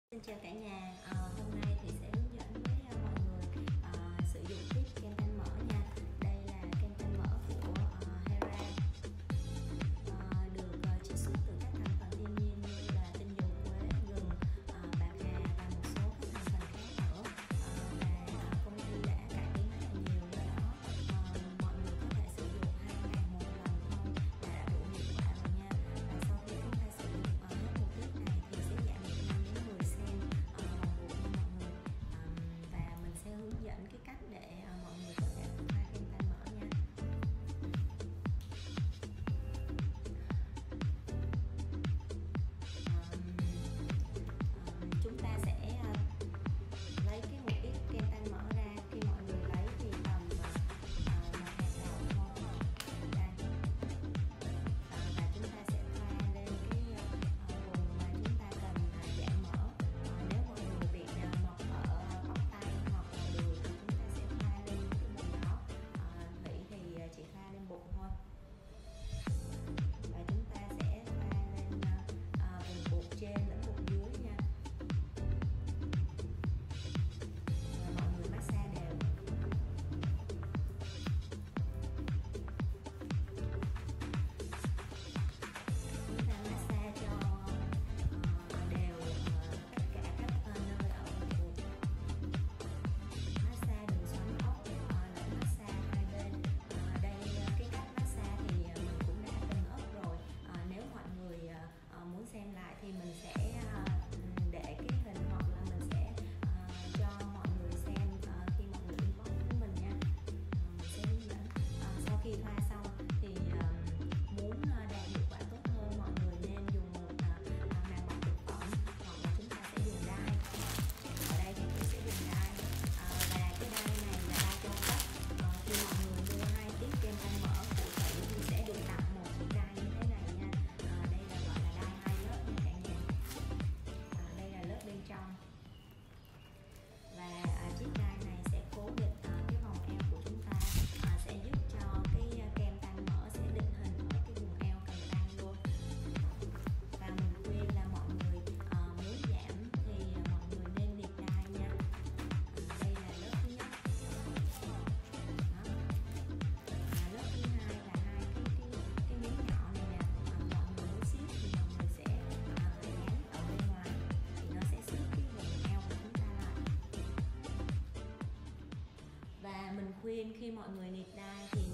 Xin chào cả nhà, hôm nay thì sẽ hướng dẫn với mọi người sử dụng tiếp kem tan mỡ nha. Đây là kem tan mỡ của Hera, được chiết xuất từ các thành phần thiên nhiên như là tinh dầu quế, gừng, bạc hà và một số các thành phần khác nữa. Và công ty đã cải tiến rất là nhiều, do đó mọi người có thể sử dụng 2 ngày một lần thôi là đã đủ hiệu quả rồi nha. Và sau khi chúng ta sử dụng hết một tiết này thì sẽ giảm được 5 đến 10 cm vòng buộc nha mọi người. Và mình sẽ hướng dẫn cái cách để mọi người có thể pha kem tan mỡ nha. Chúng ta sẽ lấy cái một ít kem tan mỡ ra. Khi mọi người lấy thì tầm một hạt đậu thôi đây. Và chúng ta sẽ thoa lên cái vùng mà chúng ta cần giảm mỡ. Nếu mọi người bị mọc ở bắp tay hoặc là đùi thì chúng ta sẽ thoa lên cái vùng đó. Thủy thì chỉ thoa lên bụng thôi. Và chúng ta sẽ thoa lên vùng bụng trên lẫn bụng dưới nha. Và mọi người massage đều. Chúng ta massage cho đều tất cả các nơi ở vùng bụng. Massage đường xoắn ốc lẫn massage hai bên. Đây cái cách massage thì mình cũng đã từng up rồi. Nếu mọi người muốn xem lại thì mình sẽ để cái hình hoặc là mình sẽ cho mọi người xem khi mọi người inbox với mình nha. Mình sẽ hướng dẫn. Sau khi thoa xong thì muốn đạt hiệu quả tốt hơn, mọi người nên dùng một màng bọc thực phẩm hoặc là chúng ta sẽ dùng đai. Ở đây thì tôi sẽ dùng đai, và cái đai này là đai cao cấp. Khi mọi người mua 2 tiết kem tan mỡ của Thủy thì sẽ được tặng một chiếc đai như thế này nha. Đây là gọi là đai 2 lớp nha cả nhà. Đây là lớp bên trong. Và chiếc đai này sẽ cố định cái vòng eo của chúng ta, sẽ giúp cho cái kem tan mỡ sẽ định hình ở cái vùng eo cần tan luôn. Và mình khuyên là mọi người muốn giảm thì mọi người nên liệt đai nha. Đây là lớp thứ nhất. Đó. Lớp thứ hai là hai cái miếng nhỏ này nè. Mọi người muốn siết thì mọi người sẽ dán ở bên ngoài thì nó sẽ siết cái vùng eo của chúng ta lại. Và mình khuyên khi mọi người liệt đai thì